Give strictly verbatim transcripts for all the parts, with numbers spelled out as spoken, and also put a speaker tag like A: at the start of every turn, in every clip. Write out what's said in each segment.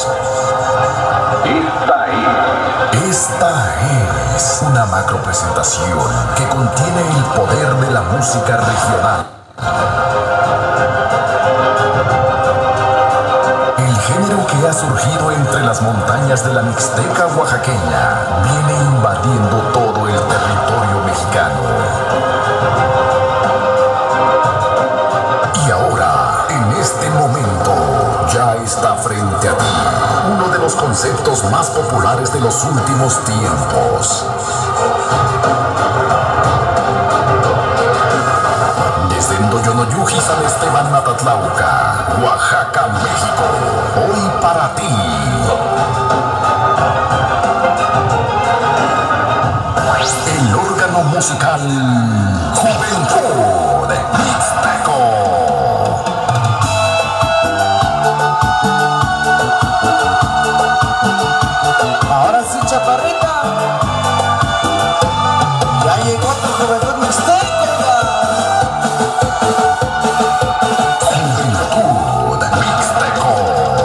A: Ríos. Esta es. Esta es una macro presentación que contiene el poder de la música regional. El género que ha surgido entre las montañas de la Mixteca oaxaqueña viene invadiendo todo el territorio mexicano. Y ahora, en este momento, ya está frente a ti uno de los conceptos más populares de los últimos tiempos. Desde Ndoyonoyujis al Esteban Natatlauca, Oaxaca, México, hoy para ti. El órgano musical Juventud Mixteco.
B: Ahora sí, chaparrita, ya llegó tu Juventud Mixteco.
A: Juventud Mixteco.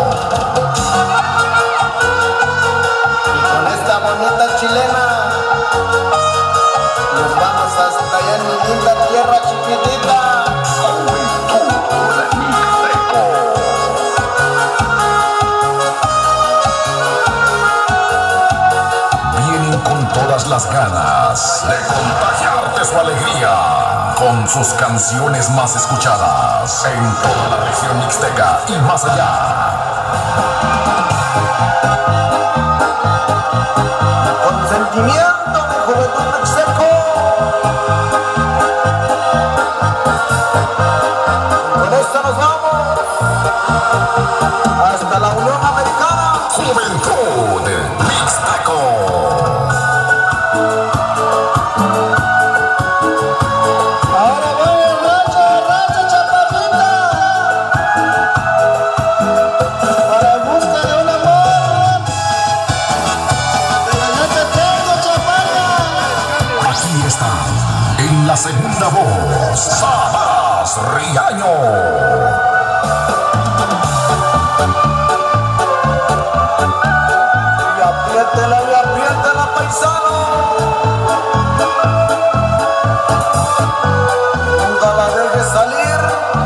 B: Y con esta bonita chilena nos vamos hasta allá en mi linda tierra chiquitita.
A: Juventud Mixteco. Vienen con todas las ganas de contagiarte su alegría con sus canciones más escuchadas en toda la región mixteca y más allá.
B: Con sentimiento de Juventud Mixteco. Con esto nos vamos hasta la Unión Americana.
A: Juventud Mixteco.
B: Ahora voy el racha, racha, chaparrita, para busca de un amor. Pero yo te tengo, chaparra.
A: Aquí está, en la segunda voz, Sabas Riaño.
B: Y apriétela, y apriétela, paisano. Nunca la dejes salir.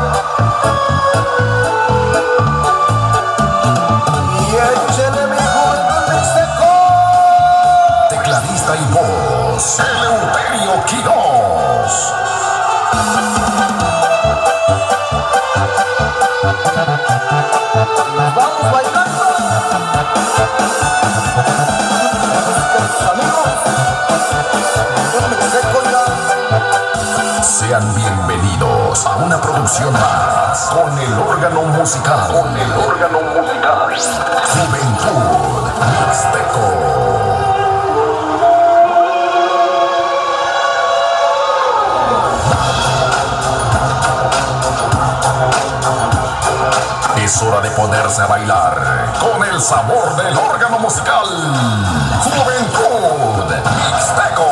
B: Y échele mi Juventud Mixteco.
A: Tecladista y voz, Eleuterio Quiroz.
B: Nos vamos bailando. Amigos, Juventud Mixteco ya.
A: Sean bienvenidos a una producción más con el órgano musical. Con el órgano musical. Juventud Mixteco. Es hora de ponerse a bailar con el sabor del órgano musical. Juventud Mixteco.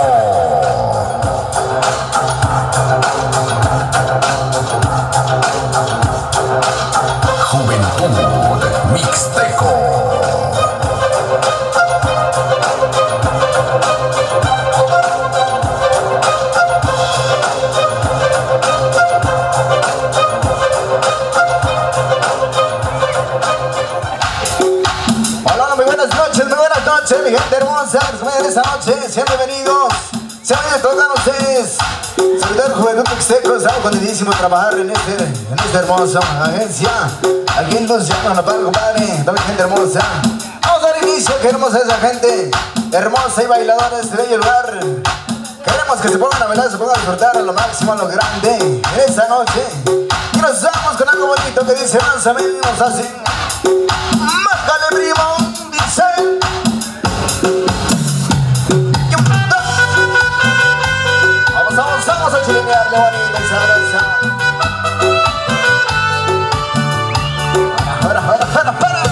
A: Juventud Mixteco.
B: Hola, muy buenas noches, muy buenas noches, mi gente hermosa. Después de esta noche, sean bienvenidos. Sean bienvenidos todos ustedes. Servidor Juventud Mixteco, estamos contentísimos de trabajar en, este, en esta hermosa agencia. Aquí en Los Llanos, La Paz, compadre. Toda mi gente hermosa. Vamos a dar inicio, queremos a esa gente hermosa y bailadora de este bello lugar. Queremos que se pongan a bailar, se pongan a disfrutar a lo máximo, a lo grande en esta noche. Y nos vamos con algo bonito que dice más o menos así. Márcale, primo, dice. Vamos, vamos, vamos a chilenearle bonita y sabrosa. Para, para, para, para.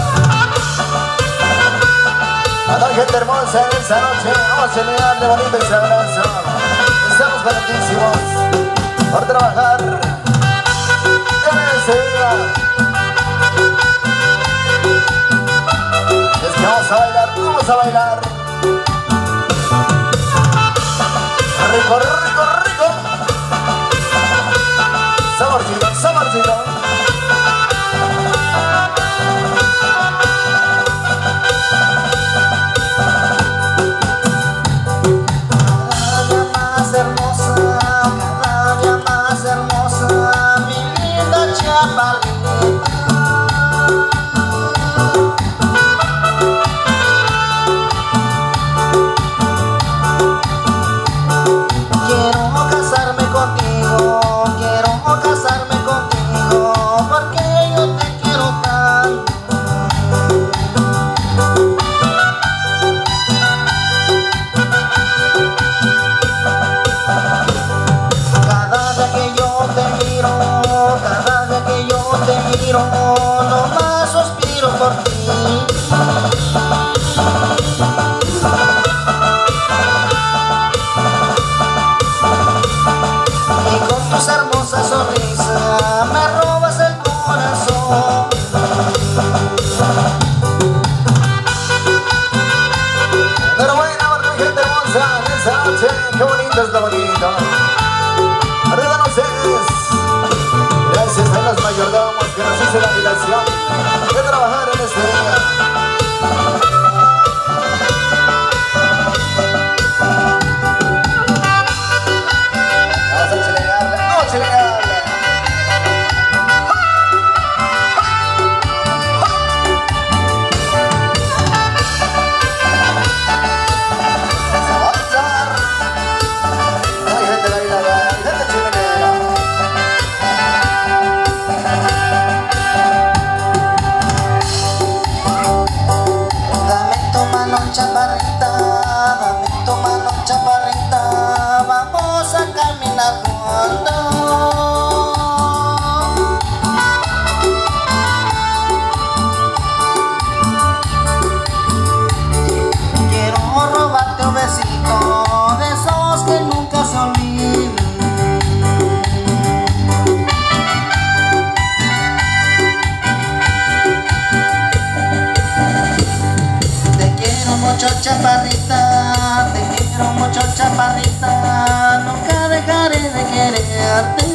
B: A la gente hermosa en esta noche, vamos a chilenearle bonita y sabrosa. Estamos contentísimos por trabajar en este día. vamos a bailar. Rico, rico, rico. Saborcito, saborcito.
C: Cada día más hermosa, cada día más hermosa, mi linda chaparrita. Quiero casarme contigo, quiero casarme contigo, porque yo te quiero tanto. Cada vez que yo te miro, cada vez que yo te miro, nomás suspiro por ti. Y con tus hermosas sonrisas me robas el corazón.
B: Enhorabuena por mi gente hermosa en esta noche. Qué bonito está bonito. Arriba nos es. Gracias a los mayordomos que nos hicieron la invitación de trabajar en este día. Vamos a chilearle, vamos a chilearle. Hay gente bailadora, hay gente chilenera.
C: Dame tu mano chaparrita, dame tu mano chaparrita, vamos a caminar juntos. Quiero robarte un besito de esos que nunca se olvidan. Te quiero mucho chaparrita, te quiero mucho chaparrita, nunca dejaré de quererte.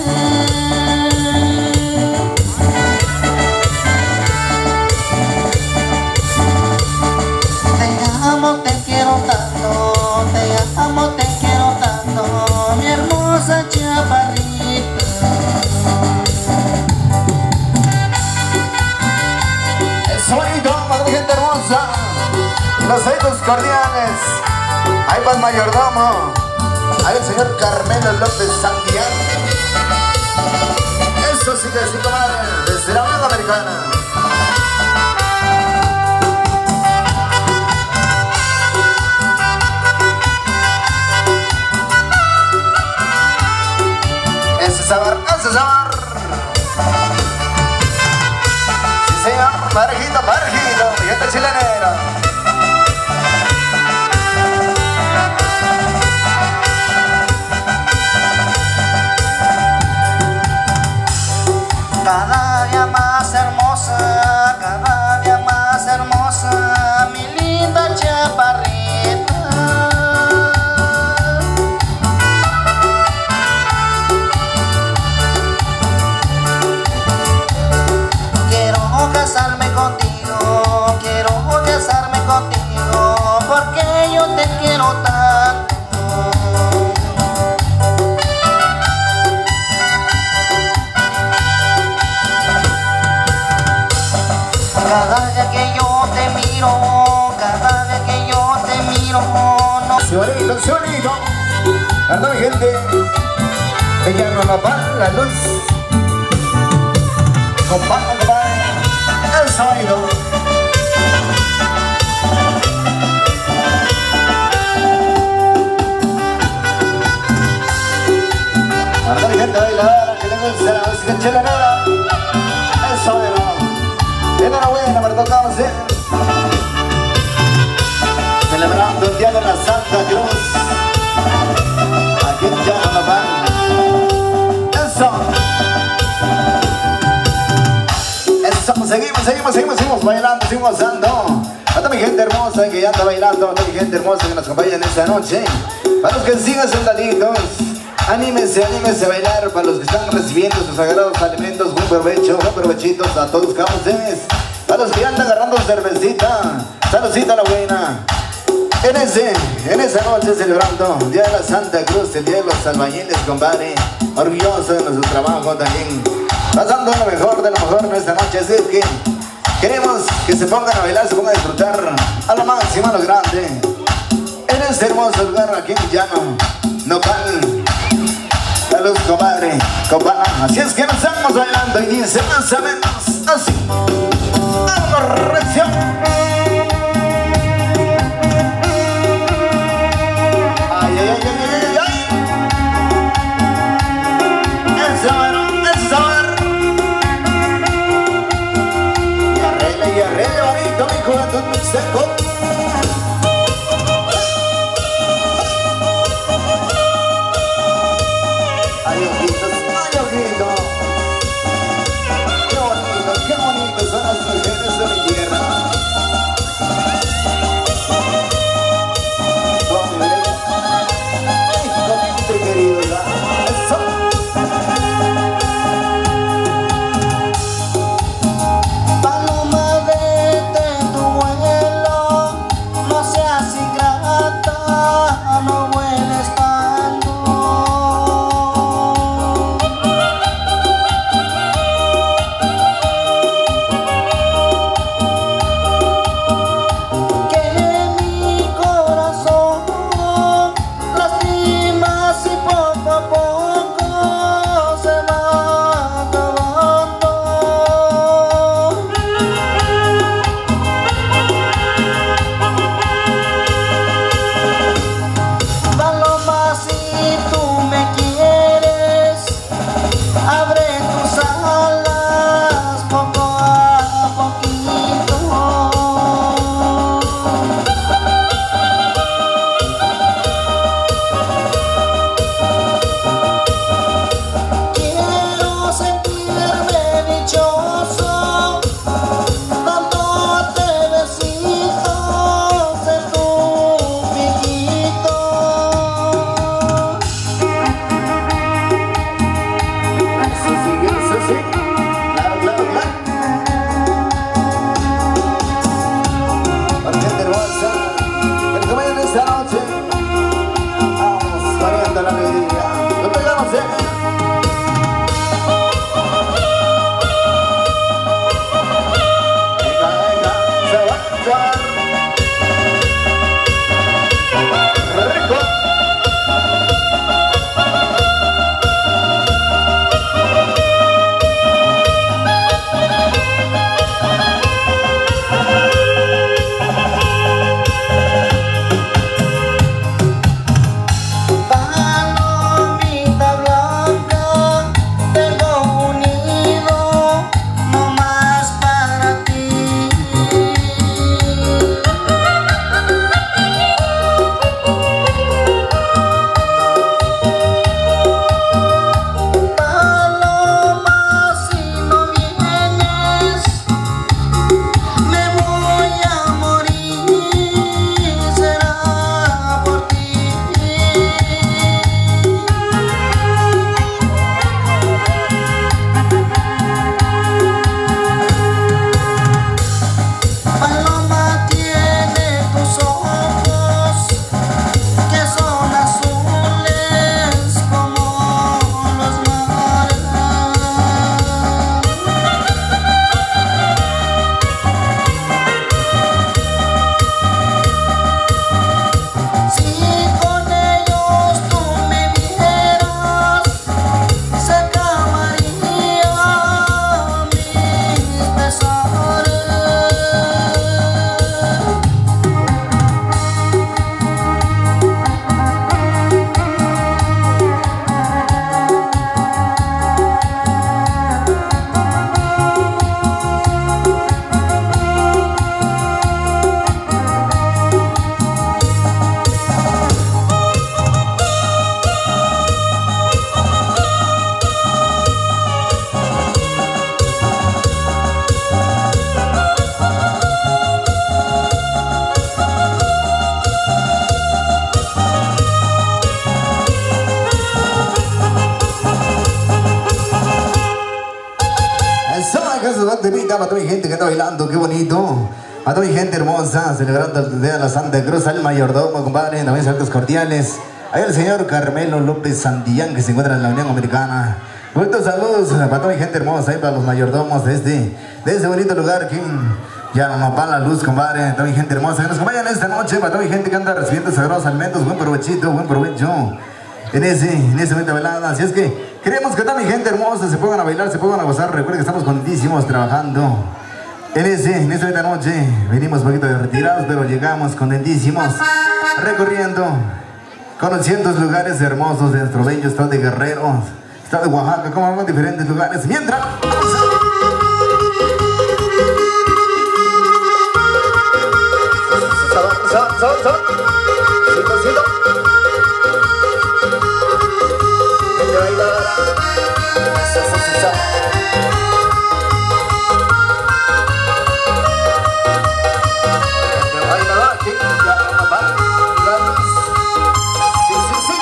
C: Te amo, te quiero tanto, te amo, te quiero tanto, mi hermosa chaparrita.
B: El sonido para mi gente hermosa. Y los oídos cordiales. Ahí va el mayordomo. Ahí el señor Carmelo López Santiago. Eso sí que sí, comadre. Desde la Unión Americana. Ese sabor, ese sabor. Sí, señor. Parejito, parejito. Mi gente chilenera.
C: Cada día más hermosa, cada día más hermosa, mi linda chaparrita. Quiero casarme contigo, quiero casarme contigo, porque yo te quiero tanto. Cada vez que yo te miro, cada vez que yo te miro, no.
B: Sí, bonito, sí, bonito. Anda mi gente. Ella no la apaga la luz. Compadre, compadre. El sonido. Anda mi gente bailadora que le gusta la música chilenera. El sonido. Enhorabuena por tocarnos, ¿eh? Celebrando el día de la Santa Cruz. Aquí en Yanapán. Eso. Eso. Seguimos, seguimos, seguimos, seguimos bailando, seguimos gozando. A toda mi gente hermosa que ya está bailando, a toda mi gente hermosa que nos acompaña en esta noche. Para los que sigan sentaditos, anímense, anímense a bailar. Para los que están recibiendo sus sagrados alimentos, buen provecho, buen provechitos a todos cada ustedes. Para los que ya andan agarrando cervecita, saludcita la buena. En ese, en esa noche celebrando el Día de la Santa Cruz, el Día de los Albañiles, compadre. Orgulloso de nuestro trabajo también. Pasando lo mejor de lo mejor en esta noche. Así es que queremos que se pongan a bailar, se pongan a disfrutar a lo máximo, a lo grande. En este hermoso lugar aquí en Llano, Nopal. Salud, compadre, compadre. Así es que nos estamos bailando y dice más o menos así. ¡Vamos, reacción! ¡Ay, ay, ay, ay, ay! ¡Eso, bueno, eso! Y arregle, y arregle, bonito, mi juventud mixteco. ¡Ay, ojitos, ay, ojitos! ¡Qué bonito, qué bonito son las mujeres de mi tierra! Querido, eso.
C: Paloma, vete tu vuelo,
B: bonita para toda mi gente que está bailando, qué bonito. A toda mi gente hermosa, celebrando el día de la Santa Cruz, al mayordomo, compadre, también saludos cordiales. Ahí el señor Carmelo López Santillán, que se encuentra en la Unión Americana. Buenos saludos para toda mi gente hermosa, ahí para los mayordomos de este, de este bonito lugar que ya no nos va la luz, compadre. Toda mi gente hermosa que nos acompañan esta noche, para toda mi gente que anda recibiendo sagrados alimentos. Buen provechito, buen provecho en ese, en ese momento de velada. Así es que queremos que toda mi gente hermosa se pongan a bailar, se pongan a gozar. Recuerden que estamos contentísimos trabajando en ese, en esta noche. Venimos un poquito de retirados, pero llegamos contentísimos, recorriendo, conociendo lugares hermosos de nuestro bello estado de Guerrero, estado de Oaxaca, como vamos diferentes lugares. Mientras son, son, son, cito, cito. Vente a bailar. Eso, eso, eso. Vente a bailar aquí, ya no va. Vamos. Sí, sí, sí.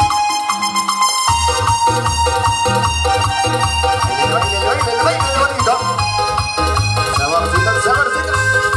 B: Baile, baile, baile, baile, bonito. Saborcito, saborcito.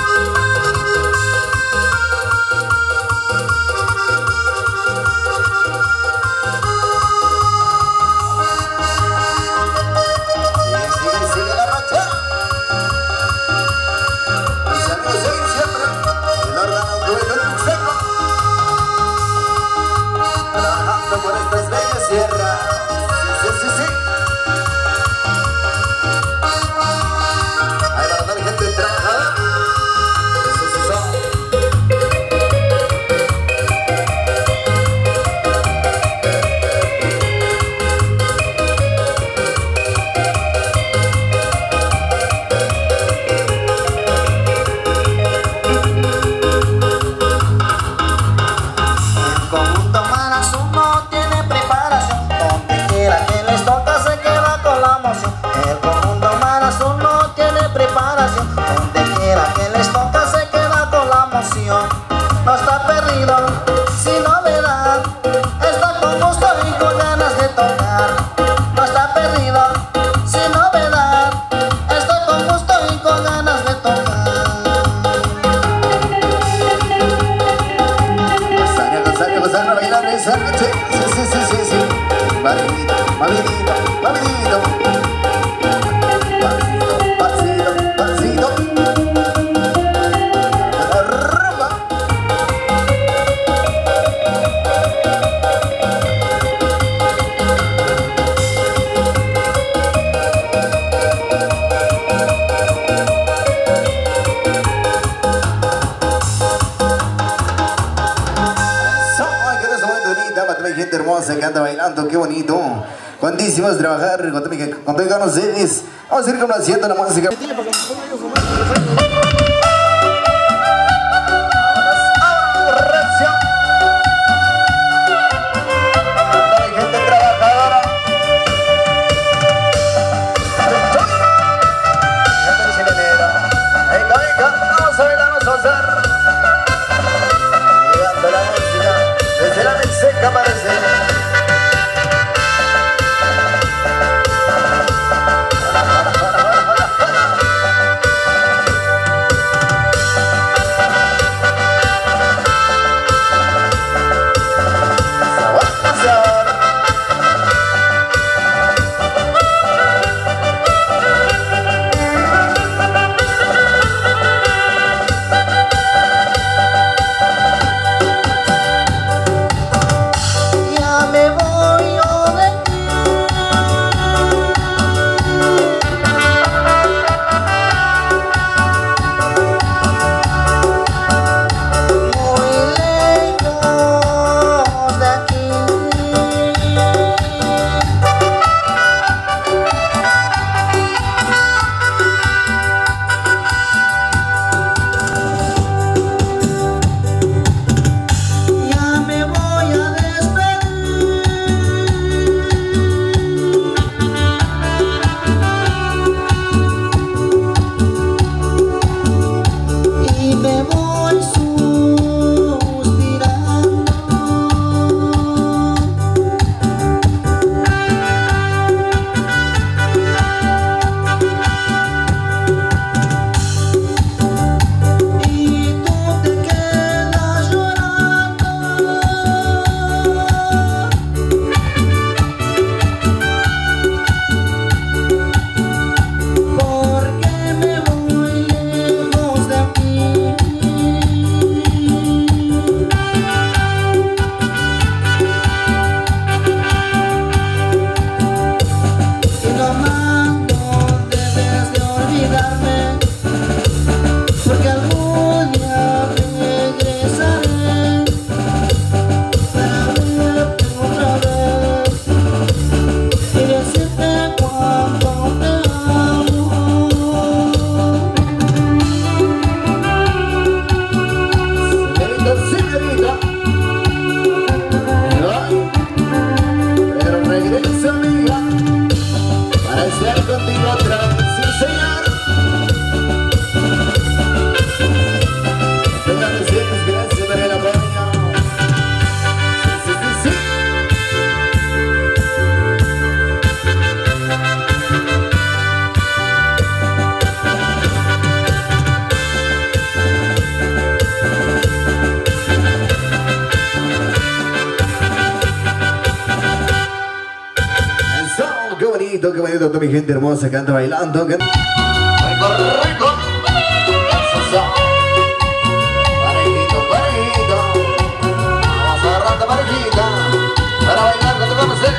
B: Por estas bellas sierras, sí, sí, sí, sí. Ahí va la gente trabajadora. Eso, eso, eso.
C: El conjunto Marazú no tiene preparación, donde quiera que les toca se queda con la emoción. El conjunto Marazú no tiene preparación, donde quiera que les toca se queda con la emoción. No está perdido, sin novedad, está con gusto y con ganas de tocar. No está perdido, sin novedad, está con gusto y con ganas de tocar.
B: Gozar, bailar esa noche, sí, sí, sí, sí, sí. Mavidito, mavidito, mavidito. Pasito, pasito, pasito. Arriba. Gente hermosa que anda bailando, qué bonito. Cuantísimos trabajar con todo mi con ustedes. Vamos a ir complaciendo la música. Gente trabajadora. Gente chilenera. Venga, venga, vamos a bailar, vamos a hacer. Llegando la música desde la Mexica parece. bonito, toda mi gente hermosa que anda bailando. Que... Rico, rico. Parejito, parejito. Vamos a agarrar la parejita para bailar con todos ustedes.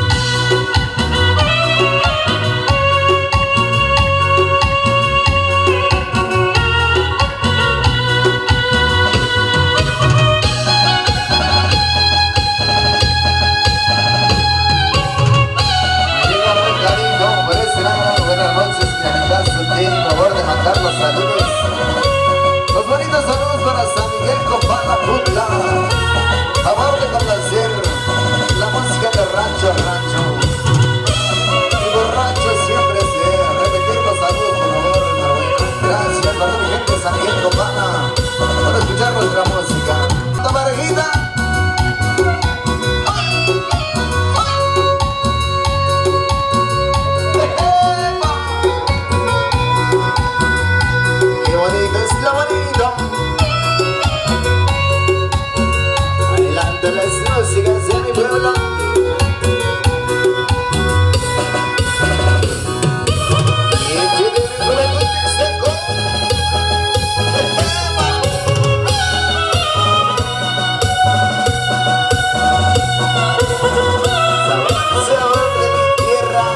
B: Los saludos, los bonitos saludos para San Miguel Copala, Putla. Favor de complacer la música de rancho a rancho. Y borracho siempre se repetir los saludos, por favor, pero bueno. Gracias a toda mi gente de San Miguel Copala por escuchar nuestra música. ¡La parejita! Las músicas de mi pueblo. Y de mi pueblo Mixteco. Sabor, sabor de mi tierra.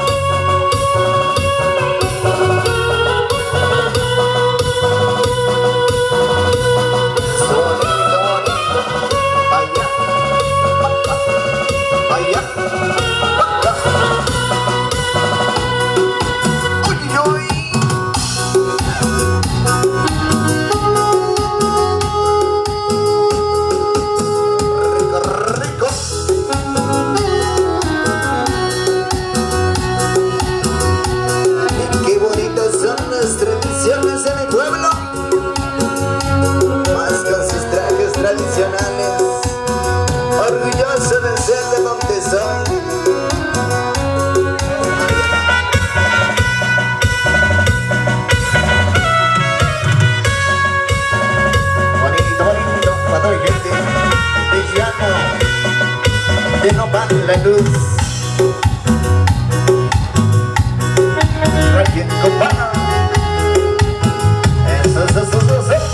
B: Tradicionales, orgulloso de ser de donde soy. Bonito, bonito, para toda mi gente de llano, de Nopal la Luz, aquí en Copala. Eso, eso, eso, eso, eso.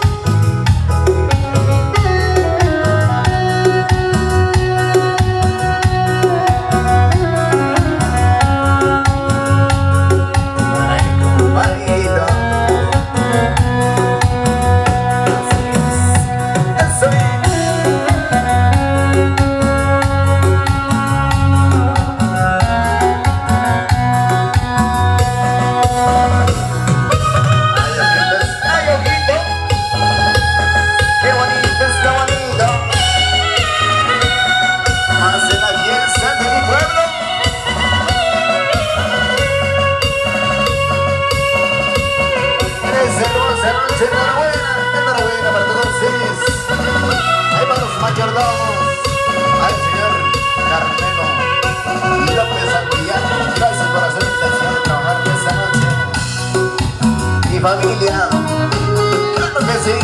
B: Enhorabuena, enhorabuena para todos ustedes. Ahí van los mayordomos. Al señor Carmelo López Santillán. Gracias por hacer la invitación de trabajar esta noche. Mi familia, claro que sí.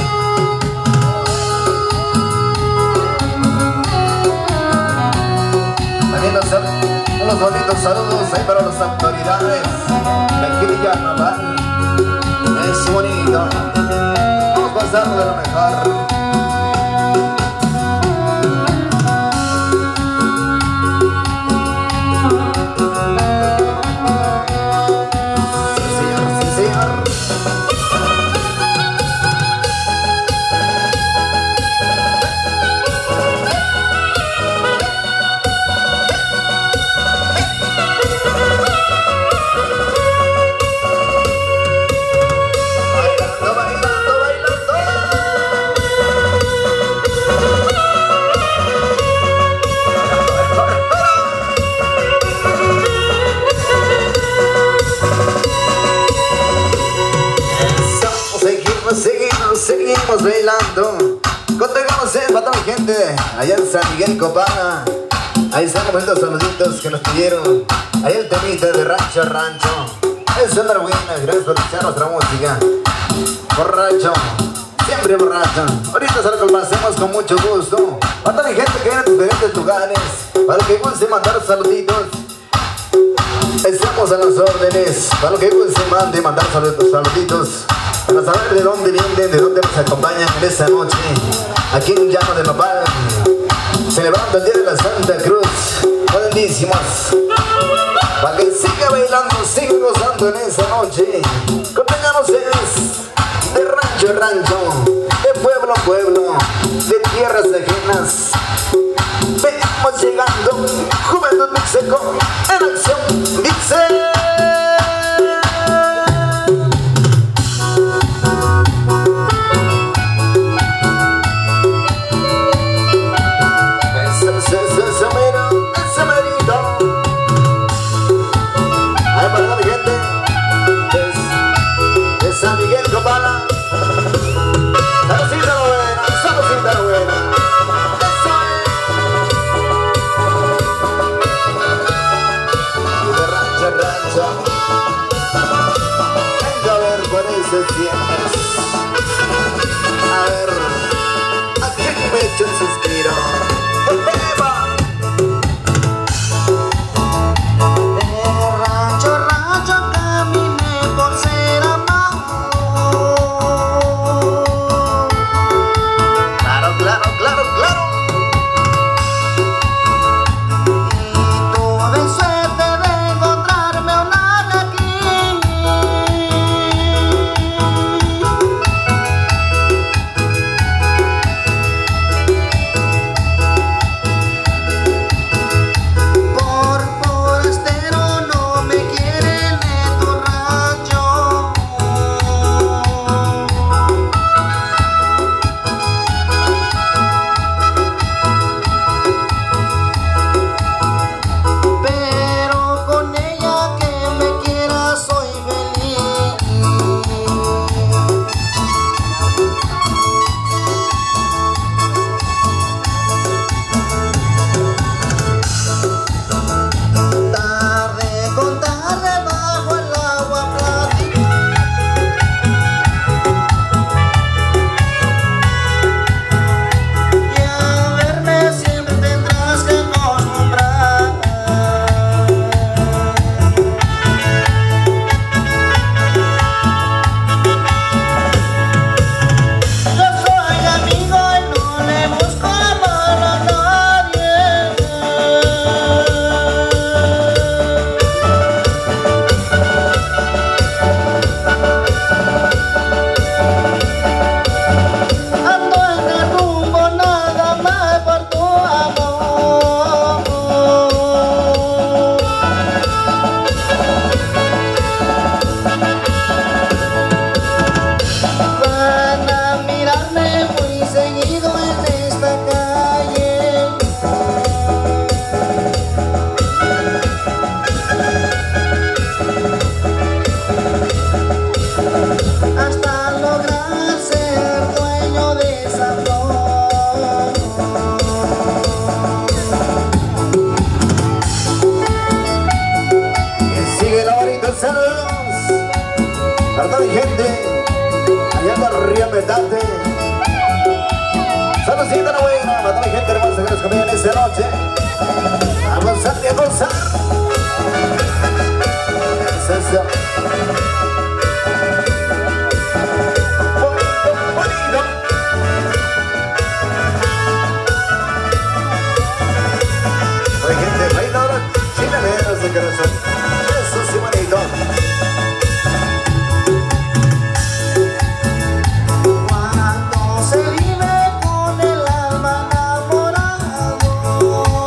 B: También los, unos bonitos saludos ahí para las autoridades de aquí de Carnaval. Es bonito, vamos a pasarlo de lo mejor. Sí, señor, sí, señor. Seguimos, seguimos bailando. Contacamos en para toda mi gente allá en San Miguel Copala. Ahí están los saluditos que nos pidieron. Ahí el temita de rancho a rancho. Es una buena, gracias por escuchar nuestra música. Borracho, siempre borracho. Ahorita se lo pasemos con mucho gusto. Para toda mi gente que viene de diferentes lugares, para que guste mandar saluditos. Estamos a las órdenes. Para lo que se mande, mandar saludos, saluditos. Para saber de dónde vienen, de dónde nos acompañan en esta noche. Aquí en Llano de Nopal, celebrando el Día de la Santa Cruz. Buenísimos. Para que siga bailando, siga gozando en esta noche. Contengan ustedes de rancho a rancho, de pueblo a pueblo, de tierras ajenas. Venimos llegando, Juventud Mixteco en acción, dice. A ver, ¿a quién me echan suspiro?
C: De rancho a rancho caminé por ser amado.
B: Claro, claro, claro, claro.
C: Y tuve suerte de encontrarme una de aquí. Por forastero no me quieren en tu rancho. Pero con ella que me quiera soy feliz. Tarde con tarde bajo el agua plata. Y a verme siempre tendrás que acostumbrar. Yo soy amigo y no le busco amor a nadie. Ando en el rumbo nada más por tu amor. Van a mirarme muy seguido en esta calle. Hasta lograr ser dueño de esa flor.
B: Y sigue la bonita, saludos para toda mi gente allá en el Río Metate. Saludcita la buena para toda mi gente hermosa que nos acompaña esta noche. A gozar y a gozar. Es eso. Bonito, bonito. Hay gente bailadora, chileneros de corazón. Eso sí, bonito.
C: Cuando se vive con el alma enamorado.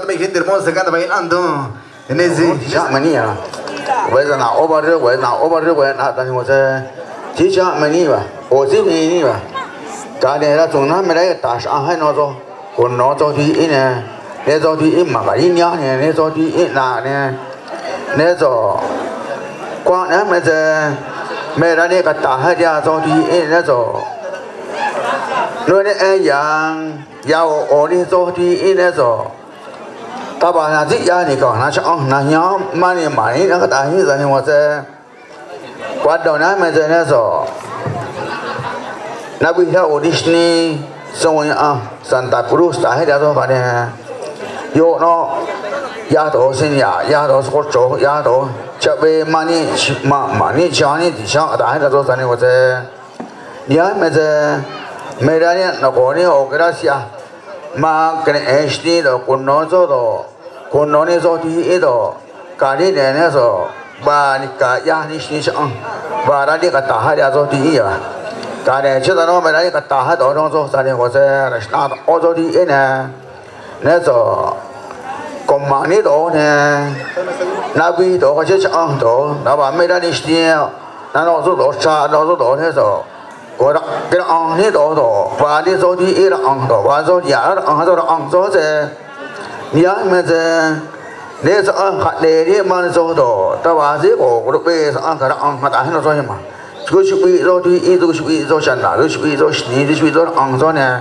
B: toda mi gente hermosa que anda bailando en ese.
D: Ya venía. Vậy là nào over rồi, vậy nào over rồi, vậy nào tại sao sẽ chỉ cho mình đi mà, ô chỉ mình đi mà. Cái này là chúng nó mới đấy, ta sang hay nó rồi, còn nó cho thì ít nè, để cho thì ít mà cái ít nhá nè, để cho thì ít là nè, để cho qua nè mới giờ mới ra đây cái ta hay ra cho thì ít để cho nơi này yang giàu ở đi cho thì ít để cho ta bảo là thích ra thì còn nó chọn là nhóm mà thì máy nó có tài như vậy nhưng mà sẽ qua đầu nó mà giờ nó rồi nó bị theo Disney xong rồi à Santa Cruz ta hết ra rồi phải nè vô nó giá tổ sinh nhà giá tổ số chỗ giá tổ chợ về money mà money Johnny thì sao ta hết ra rồi nên mà sẽ nhớ mà giờ mấy đứa này nó có những cái đó xia mà cái này ét đê đó còn nó cho đó còn nó này cho thì đó cái này này nó cho và cái giá này xin chăng và ra đi cái ta hay ra cho thì à cái này chứ nó mới ra đi cái ta hay đó nó cho cái này có sẽ là sao ở cho thì nè nó cho còn mà này đó nè nó bị đó cái chứ chăng đó nó bảo mấy ra đi xin nó nó cho đó cha nó cho đó thế rồi cái đó cái đó ăn hết đó đó và đi cho thì ít là ăn đó và cho giá là ăn cho nó ăn cho thế nhớ mà thế nếu cho ăn hạt đề đi mà cho đó ta bảo gì của cái bê cho ăn cái đó ăn hạt đấy nó cho mà cứ chụp bị cho thì ít cứ chụp bị cho chân là cứ chụp bị cho nhỉ cứ chụp bị cho ăn cho nè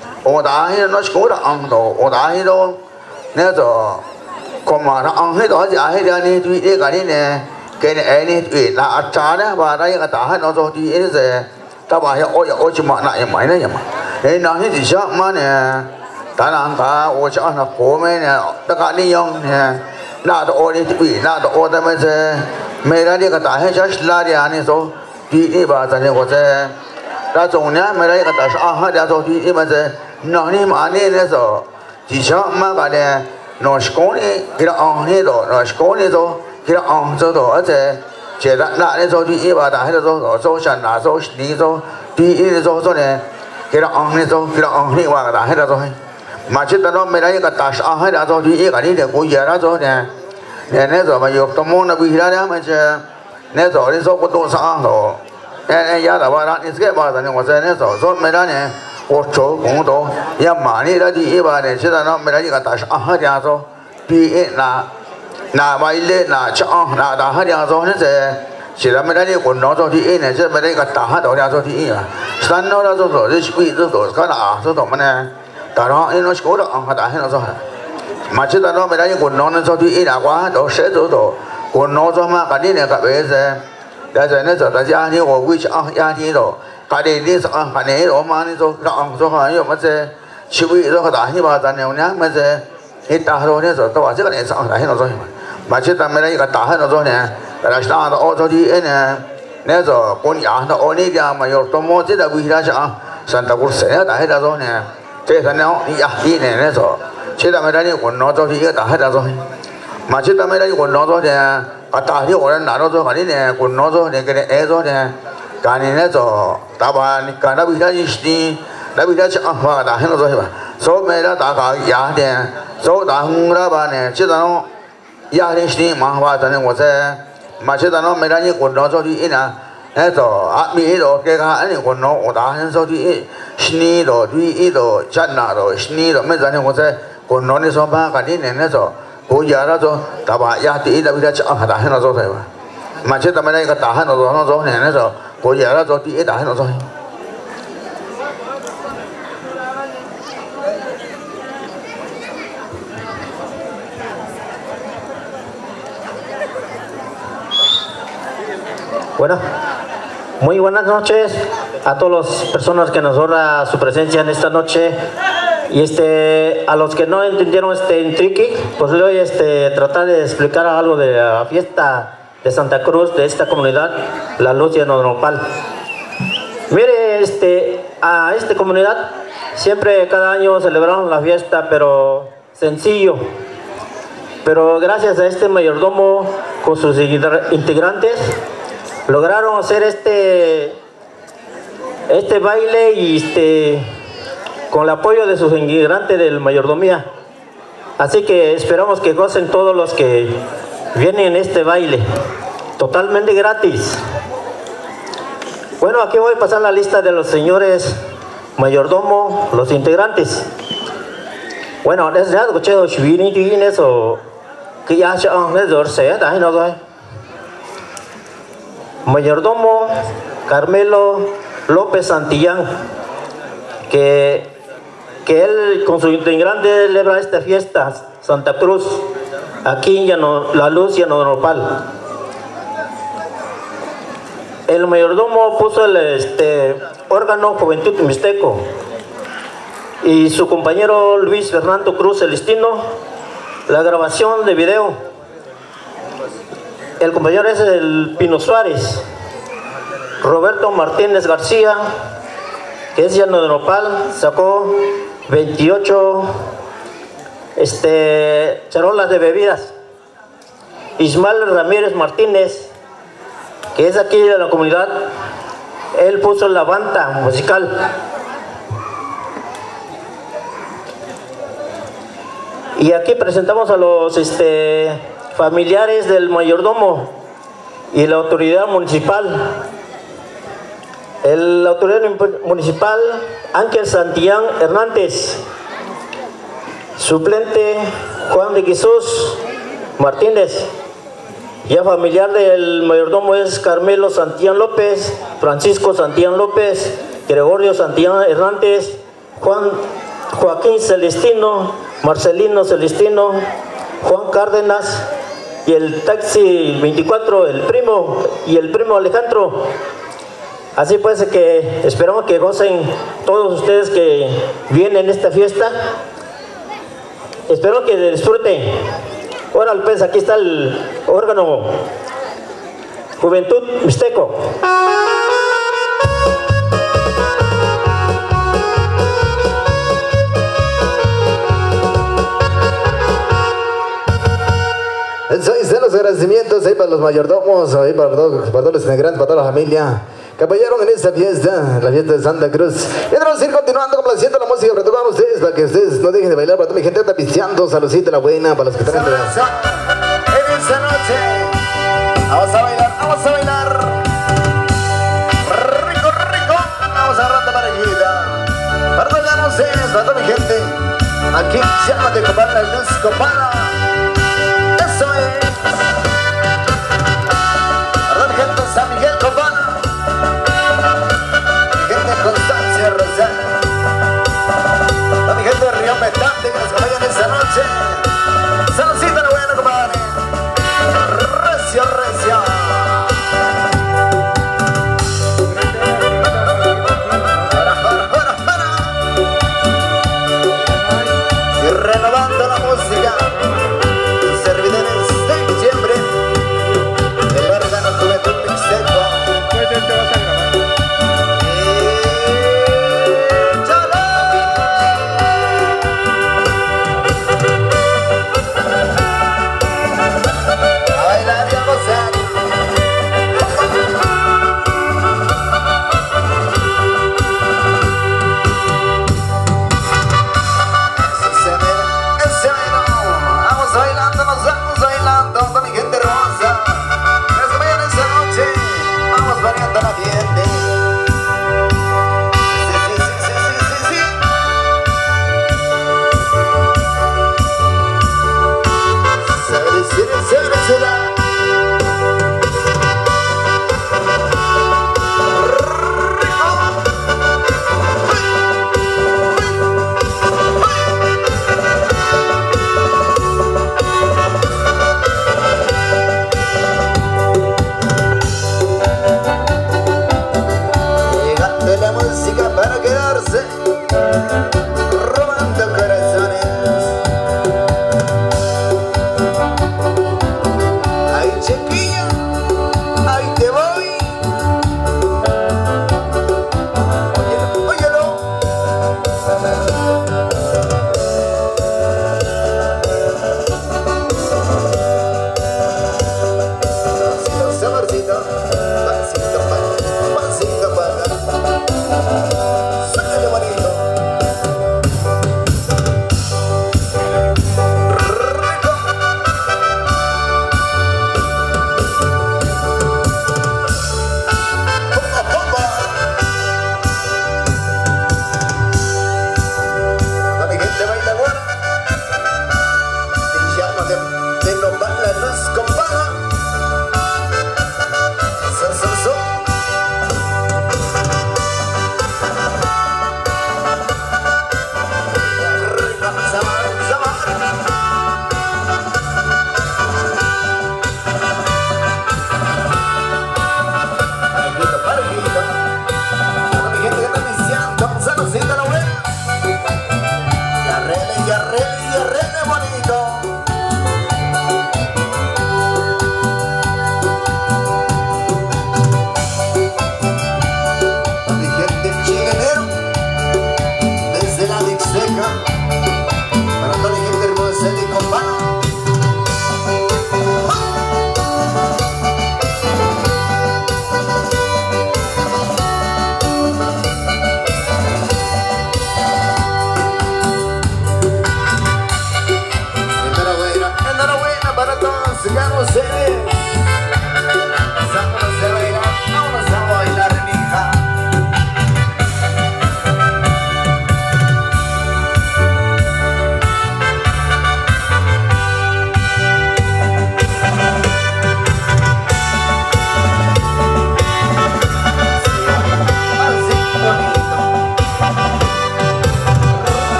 D: ở đấy nó cũng là ăn đó ở đấy đó nếu cho còn mà nó ăn hết đó giá hết ra đi thì cái cái này cái này này thì là chả đấy và đây cái ta hết nó cho thì cái gì ta bảo ôi ôi chỉ mà lại máy này mà thế nó thì sao mà nè ta làm ta ôi cho nó cố mấy nè tất cả đi nhông nè là đồ ôi đi bị là đồ ôi ta mới sẽ mấy cái đi cái ta hết cho là đi anh số đi đi bà ta này có sẽ ta dùng nhá mấy cái ta sao hết ra rồi đi đi mà sẽ nó đi mà đi nè rồi chỉ sao mà cái này nó cố đi cái đó ăn hết rồi nó cố đi rồi cái đó ăn cho rồi sẽ chỉ là là nên rồi đi bà ta hết rồi rồi rồi chân là rồi đi rồi đi rồi rồi này cái đó ăn nên rồi cái đó ăn thì bà ta hết rồi mà chứ ta nói mấy cái cái ta ăn hết rồi đi cái này để cố giờ đó rồi nè nè nên rồi mà dục tao muốn nó bị ra đó mà chứ nên rồi đi rồi có đồ sao rồi nè giá là bà ta đi cái bà ta nên mà sẽ nên rồi rồi mấy cái này ở chỗ cũng đồ ya mà đi ra đi bà này chứ ta nói mấy cái cái ta ăn hết rồi đi là là bay lên là cho là đã hết ra rồi thế chỉ là mấy cái quần nó cho thì này chứ mấy cái ta hết rồi ra cho thì à sẵn nó ra rồi rồi bị rồi rồi cái là rồi mà nè ta nó nó cố được ăn đã hết rồi mà chứ ta nói mấy cái quần nó nó cho thì là quá đó sẽ rồi rồi quần nó cho mà cái này cái bây giờ bây giờ nó giờ ta ra như ở quy cho ra như rồi cái này đi ăn cái này rồi mà đi rồi ăn rồi hay rồi mà giờ chịu bị rồi đã như bà ta nhiều nhá mà giờ hết ta rồi nên rồi tao bảo chứ cái này sao đã hết rồi mà chứ ta mới cái ta hết rồi nè là sao nó cho đi nè nếu rồi con nhà nó ôn đi ra mà rồi tao mua chứ là vì ra sao Santa Cruz sẽ đã hết rồi nè thế thành nó đi à đi nè nếu rồi chứ ta mới đây quần nó cho đi cái ta hết rồi mà chứ ta mới đây quần nó cho nè à ta thì quần nó nó cho cái nè quần nó cho nè cái này rồi nè cái này nếu rồi ta bảo cái nó bị ra đi đã bị ra sao mà ta hết rồi mà số mấy đó ta cả nhà nè số ta không ra bà nè chứ ta nó gia đình gì mà bà ta nên có sẽ mà chứ ta nó mấy cái quần nó cho đi nè hết rồi ăn mì rồi cái cái này quần nó ở đó nên cho đi sni rồi đi rồi chân nào rồi sni rồi mấy cái này có sẽ quần nó nên số ba cái này nên rồi cố giờ đó rồi ta bà gia đình đã bị ra chợ ta hết nó rồi mà mà chứ ta mấy cái ta hết nó rồi nó rồi này nên rồi cố giờ đó rồi đi ta hết nó rồi
E: Bueno, muy buenas noches a todas las personas que nos honra su presencia en esta noche y este a los que no entendieron este intriqui, pues le voy a este, tratar de explicar algo de la fiesta de Santa Cruz de esta comunidad, la Luz de Nopal. Mire, este, a esta comunidad siempre cada año celebramos la fiesta, pero sencillo. Pero gracias a este mayordomo con sus integrantes lograron hacer este este baile y este con el apoyo de sus integrantes del mayordomía. Así que esperamos que gocen todos los que vienen en este baile, totalmente gratis. Bueno, aquí voy a pasar la lista de los señores mayordomo, los integrantes. Bueno, es ya que yo vine y vine eso que ya se han hecho se da no rồi. Mayordomo Carmelo López Santillán, que que él con su integrante celebra esta fiesta Santa Cruz aquí en Llano, La Luz y en Nopal. El mayordomo puso el este, órgano Juventud Mixteco y su compañero Luis Fernando Cruz Celestino la grabación de video. El compañero es el Pino Suárez. Roberto Martínez García, que es Llano de Nopal, sacó veintiocho este, charolas de bebidas. Ismael Ramírez Martínez, que es aquí de la comunidad, él puso la banda musical. Y aquí presentamos a los este, familiares del mayordomo y la autoridad municipal. El, la autoridad municipal, Ángel Santillán Hernández. Suplente, Juan de Jesús Martínez. Ya familiar del mayordomo es Carmelo Santillán López, Francisco Santillán López, Gregorio Santillán Hernández, Juan, Joaquín Celestino, Marcelino Celestino, Juan Cárdenas y el taxi veinticuatro, el primo y el primo Alejandro. Así pues que esperamos que gocen todos ustedes que vienen a esta fiesta. Espero que disfruten. Ahora pues aquí está el órgano Juventud Mixteco.
B: Eso es de los agradecimientos ahí para los mayordomos, ahí para todos, para todos los integrantes, para toda la familia que apoyaron en esta fiesta, la fiesta de Santa Cruz. Y vamos a ir continuando complaciendo la música para tocar a ustedes, para que ustedes no dejen de bailar, para toda mi gente que está pisteando, saludcita la buena, para los que están entrando.
C: En esta noche vamos a bailar, vamos a bailar rico, rico, vamos a agarrar la parejita. Para todos ustedes, para toda mi gente, aquí llámate compadre Luz, compadre. Eso es. Para toda mi gente, San Miguel, compadre. Constancia Rosal, la mi gente de Río Metante que nos acompañan esta noche. Saludcita la buena, compadre. Recio, recio. Para, para, para, para. Y renovando la música.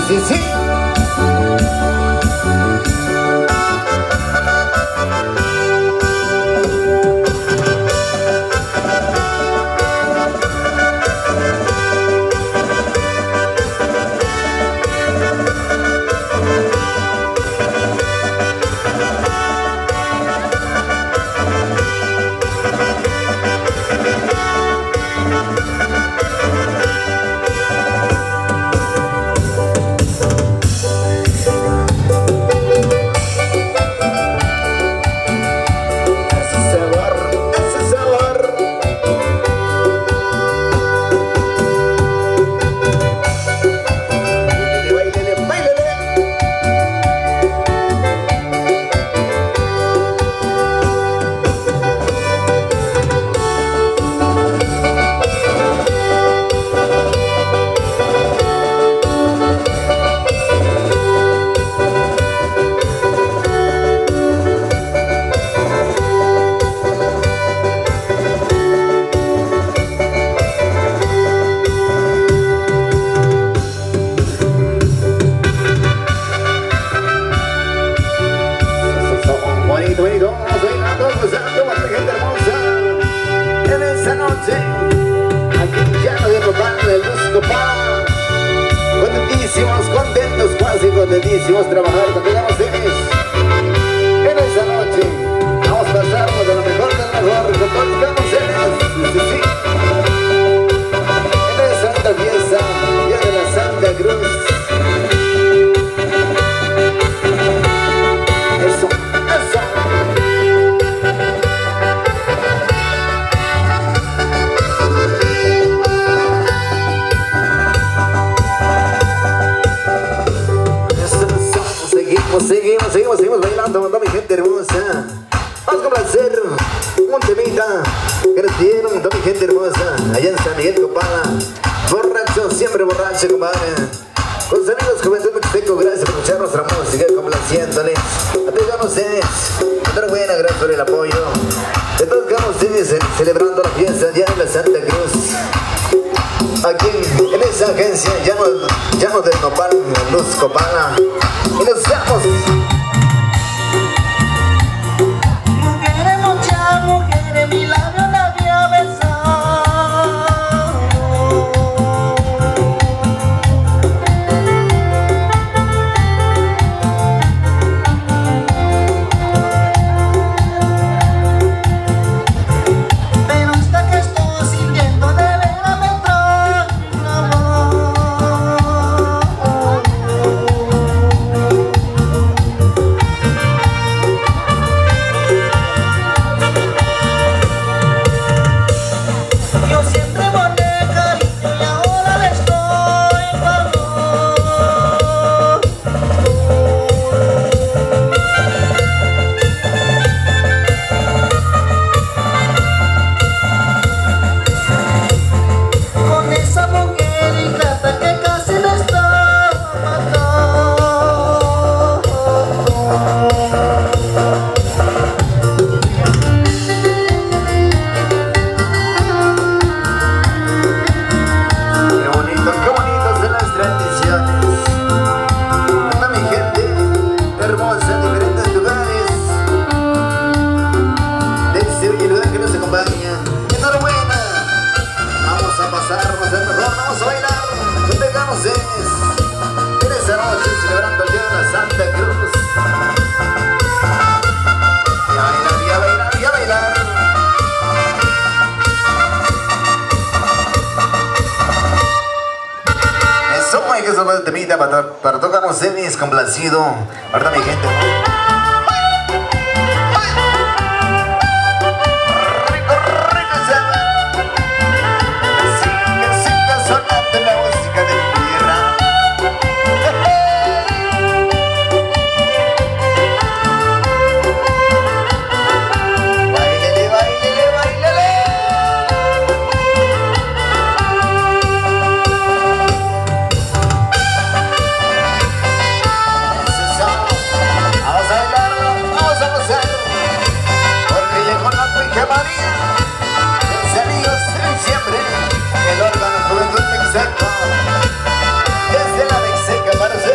B: sí, sí. Contentísimos trabajar cuando llegamos en esa noche. Vamos a pasarnos de lo mejor de lo mejor con todos los camoseros. Sí, sí. En esa santa fiesta, día de la Santa Cruz. Eso, eso. Seguimos, seguimos, seguimos bailando, toda mi gente hermosa. Vamos a complacer un temita que nos dieron toda mi gente hermosa allá en San Miguel Copala. Borracho, siempre borracho, compadre. Con sus amigos Juventud Mixteco, gracias por escuchar nuestra música, complaciéndoles. A todos ustedes, enhorabuena, gracias por el apoyo. De todos cada ustedes celebrando la fiesta ya de la Santa Cruz. Aquí en esa agencia, llanos, llanos del Nopal, Luz Copala. Y nos vamos.
C: Mujeres, muchas mujeres, mi labio la había besado. Pero hasta que estoy sintiendo de veras me trae un amor. Yo siempre mandé cariño y ahora le estoy pagando. Con esa mujer ingrata que casi me está matando.
B: Qué bonito, qué bonitas son las tradiciones. Toda mi gente hermosa en diferentes lugares. Desde el lugar que nos acompaña. Enhorabuena. Vamos a pasarnos el mejor, vamos a bailar. No tengamos sedes. En esa noche celebrando el día de la Santa Cruz. Y a bailar, y a bailar, y a bailar. Eso, hay que salvar el temita para, para tocarnos semis complacido. Ahorita mi gente. Rico, rico, sigue, sigue sonando la música de mi tierra. Bailele, bailele, bailele. Vamos a bailar, vamos a gozar, porque llegó la Cuica María. Los amigos de siempre, el órgano Juventud Mixteco, desde la Mixteca para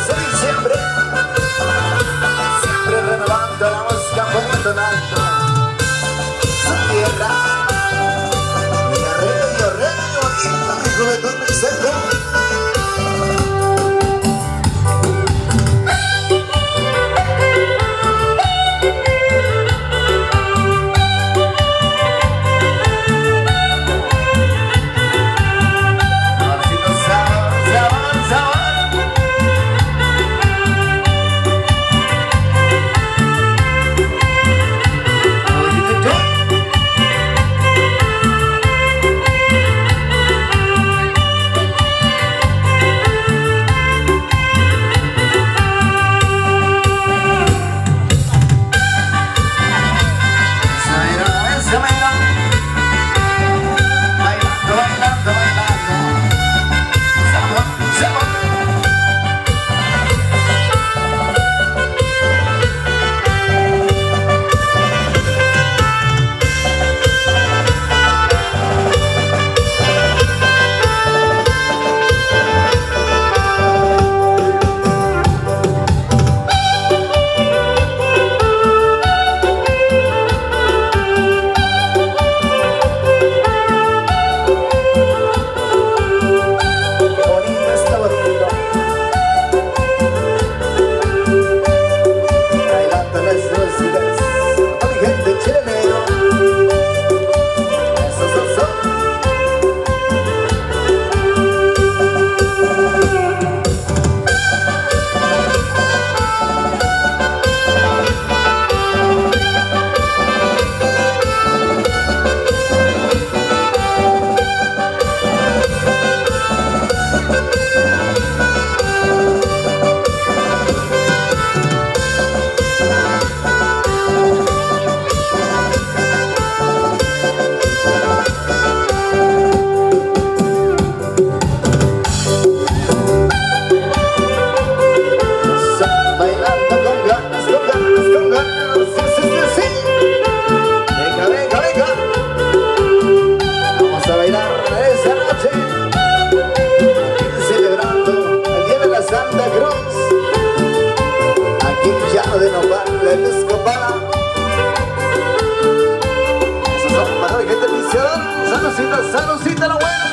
B: de diciembre. Siempre renovando la música, poniendo en alto su tierra. Y arreglo, y arreglo, bonito, mi juventud mixteca. Saludcita la buena.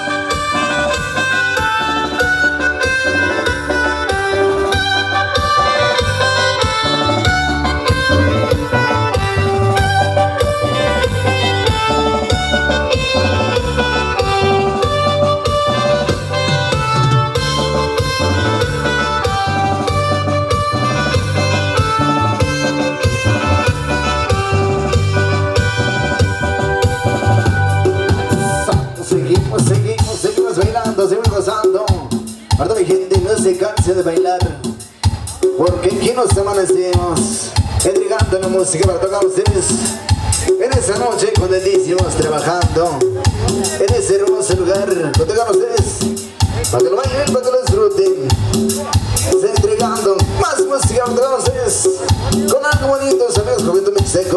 B: Seguimos, seguimos, seguimos bailando, seguimos gozando. Para mi gente, no se canse de bailar, porque aquí nos amanecemos entregando la música para tocar a ustedes en esa noche contentísimos trabajando en ese hermoso lugar. Para tocar a ustedes, para que lo bailen, para que lo disfruten, entregando más música para tocar a ustedes con algo bonito, amigos, Juventud Mixteco,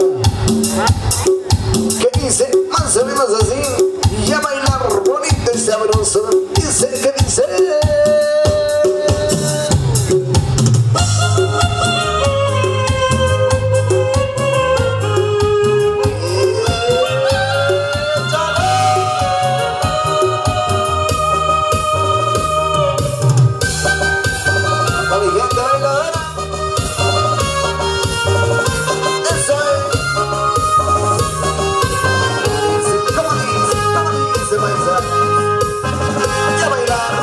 B: que dice más o menos así. Y a bailar bonito y sabroso. Dice que dice. Para mi gente bailadora. Eso es. ¿Cómo dice? ¿Cómo dice, maestra? Y a bailar.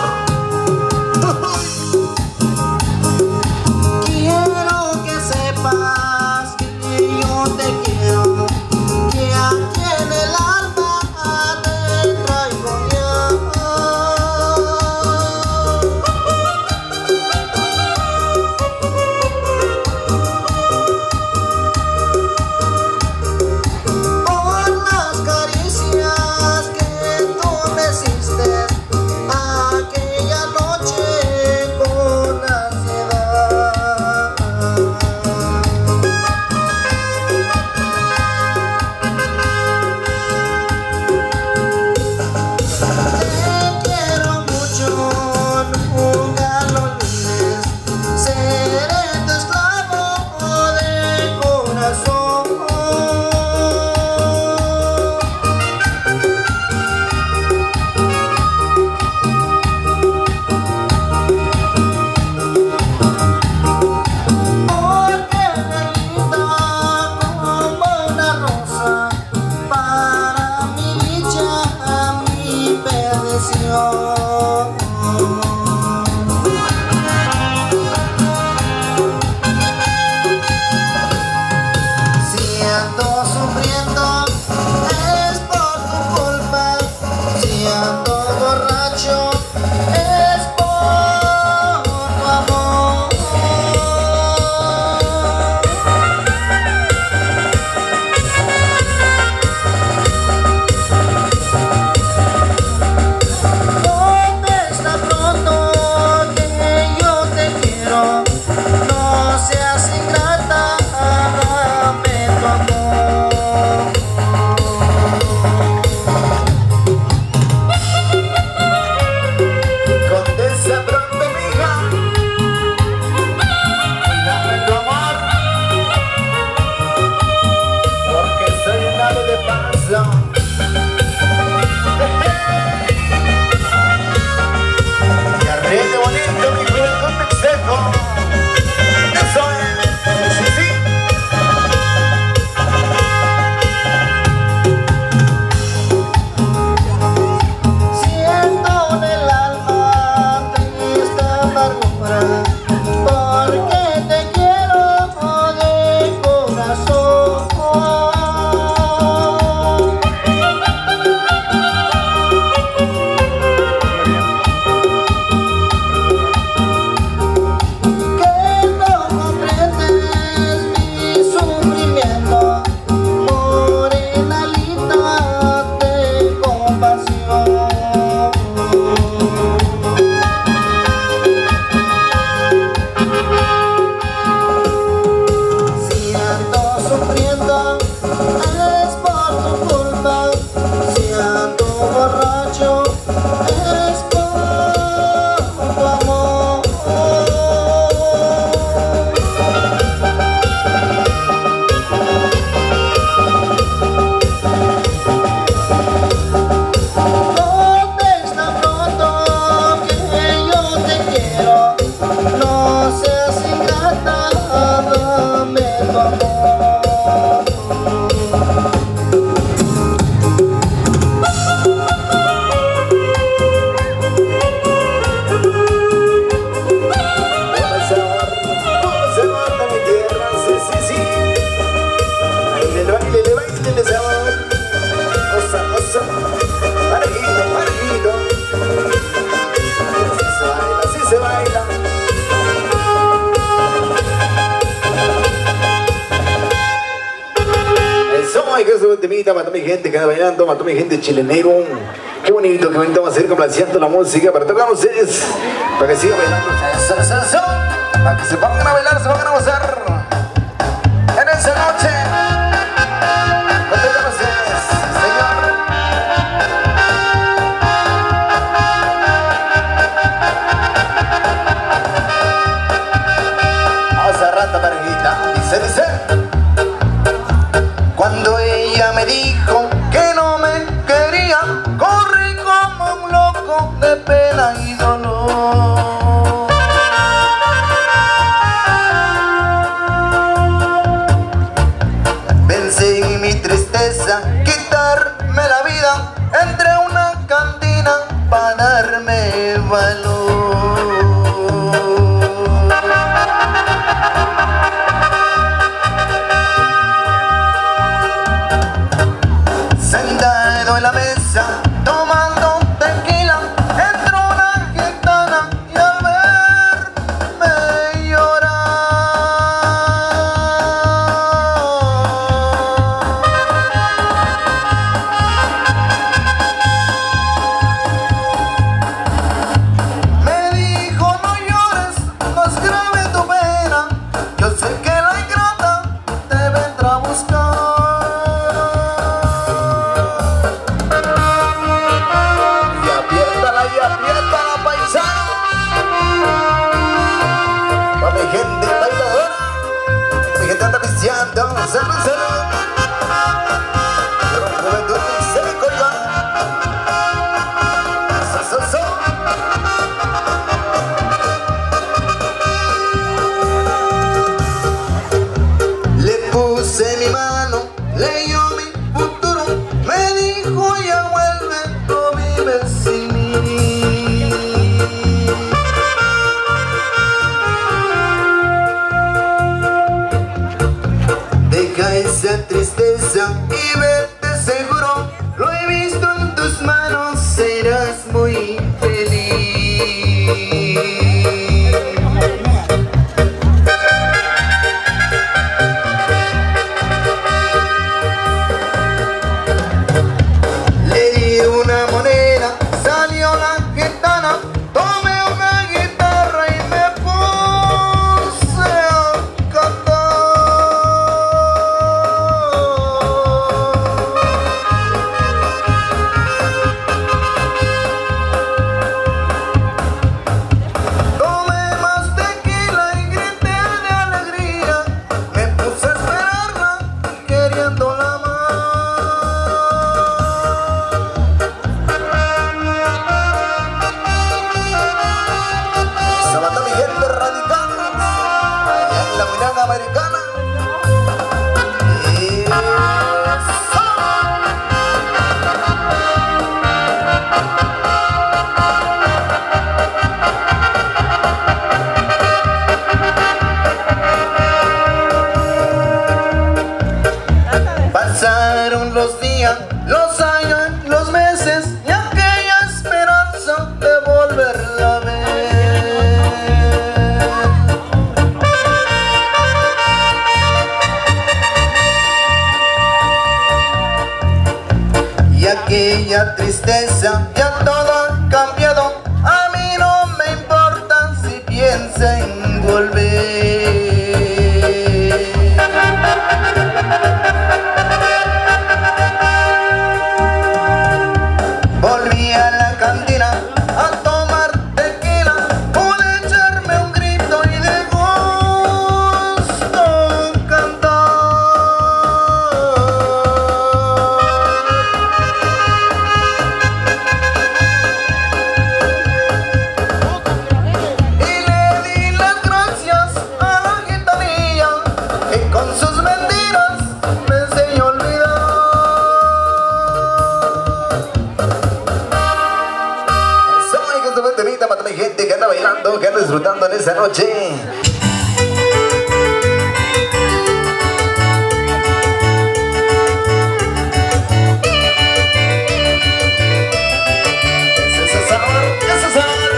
C: Quiero que sepas que yo te quiero, que aquí en el alma te traigo ya. porque te quiero de corazón. Que no comprendes mi sufrimiento, morena linda de compasión. Si ando sufriendo es por tu culpa, si ando borracho es por tu amor. Contesta pronto que yo te quiero, no seas ingrata, dame tu amor.
B: Vamos a banda mi tierra, sí, sí, sí. Bailele, bailele, bailele, sabor. Osa, osa. Parejito, parejito. Así se baila, así se baila. Eso, hay que subir temita para toda mi gente que anda bailando, para toda mi gente chilenero. Qué bonito, qué bonito va a ser complaciendo la música para tocar a ustedes, para que sigan bailando. Eso, eso, eso. Para que se pongan a bailar, se pongan a gozar en esa noche. Para tocar a ustedes, señor. Vamos a rata parejita. Dice, dice. Cuando ella me dijo que no me quería, corrí como un loco de pena y dolor. Pensé en mi tristeza, quitarme la vida, entré a una cantina para darme valor. Sentado en la mesa, tomando tequila, entró una gitana y al verme llorar, me dijo: no llores, no es grave tu pena, yo sé que la ingrata te vendrá a buscar. Pa' mi gente bailadora, mi gente anda viciando, salud, salud. Pero juventud se me colga. So, so, so. Le puse mi mano, leyó mi futuro, me dijo: ya vuelve, no vives sin mí. Deja esa tristeza y vete seguro, lo he visto en tus manos, serás muy feliz. Le di una moneda, salió la gitana, tomé una guitarra y me puse a cantar. aquella tristeza, ya todo ha cambiado. A mí no me importa si piensa en volver. Volví a la cantina a tomar tequila, pude echarme un grito y de gusto cantar. Y le di las gracias a la gitanilla que con sus mentiras me enseñó a olvidar. Soy que su temita para toda mi gente que anda bailando, que anda disfrutando en esta noche. Ese es el sabor, ese es el sabor.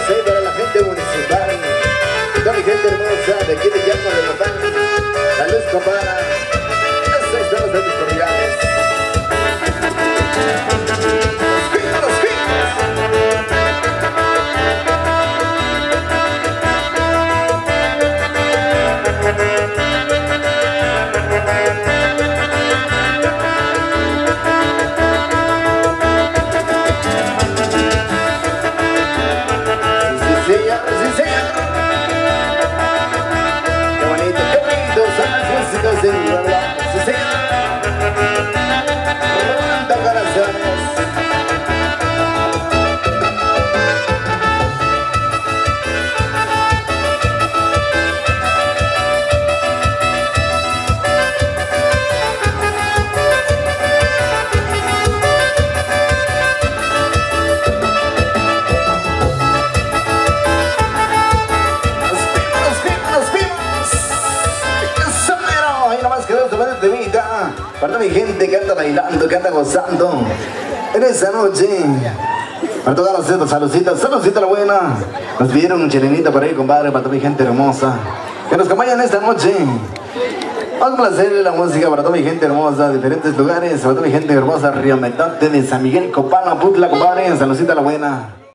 B: ahí para la gente municipal. Toda mi gente hermosa de aquí de Llano de Botán. La luz compara. Esos son los editoriales. Los hits, para mi gente que anda bailando, que anda gozando en esa noche. Para todas las cetas, saludcita, saludcita la buena. Nos pidieron un chilenita por ahí, compadre, para toda mi gente hermosa que nos acompañan esta noche. Vamos a placerle la música para toda mi gente hermosa de diferentes lugares, para toda mi gente hermosa, Río Metante, de San Miguel, Copala, Putla, compadre, saludcita la buena.